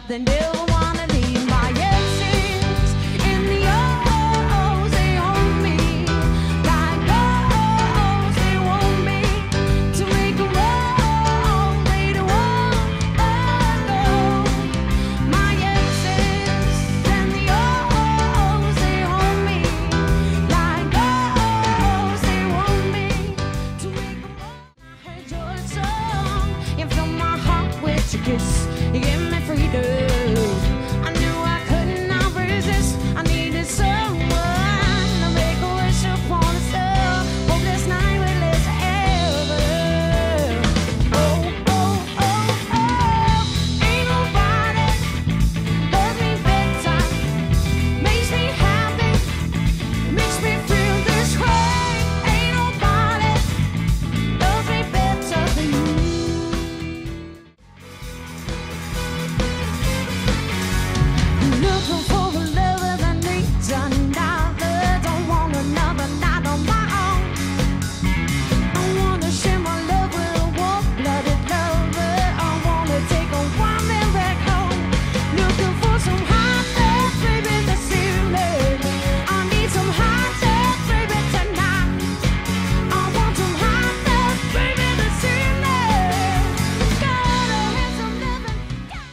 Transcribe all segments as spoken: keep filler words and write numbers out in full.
but they never wanna leave. My exes in the O's, they hold me like O's, they want me to make a roll. They don't wanna go. My exes in the O's, they hold me like O's, they want me to make a roll. I heard your song, you filled my heart with your kiss. You gave me freedom. I knew I could not resist. I needed someone to make a wish upon a star. Hope this night will last forever. Oh, oh, oh, oh. Ain't nobody loves me better. Makes me happy. Makes me feel this way. Ain't nobody loves me better than you. Looking for a lover that needs another. Don't want another night on my own. I wanna share my love with a warm-blooded lover. I wanna take a woman back home. Looking for some hot love, baby, this evening. I need some hot love, baby, tonight. I want some hot love, baby, this evening. Gotta have some loving.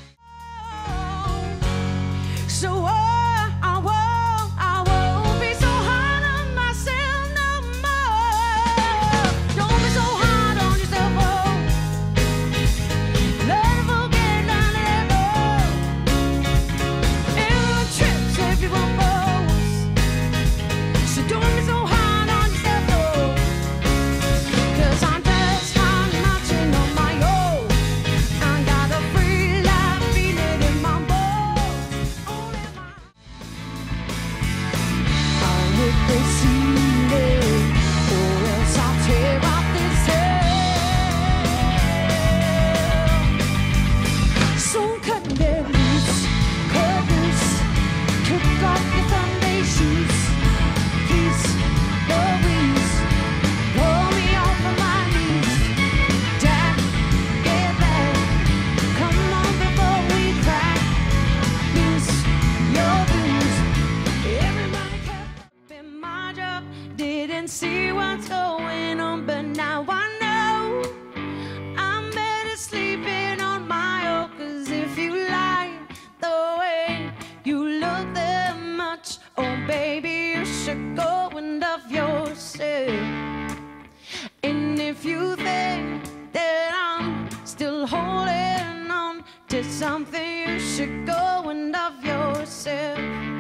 So oh, I won't, I won't be so hard on myself no more. Don't be so hard on yourself, oh. Learn to forget, learn to let go. Every trip, say people pose. So don't be so hard on yourself, oh. Cause I'm just not marching on my own. I got a free life, feel it in my bones. Only my I hit the ceiling, or else I'll tear up this hell. So cut them loose, cut loose, kick off your foundations. Please, Louise, pull me off of my knees. Jack, get back, come on before we crack. Loose your blues. Everybody kept up in my job, didn't see what's going on, but now I know I'm better sleeping on my own. Cause if you like the way you look that much, oh baby, you should go and love yourself. And if you think that I'm still holding on to something, you should go and love yourself.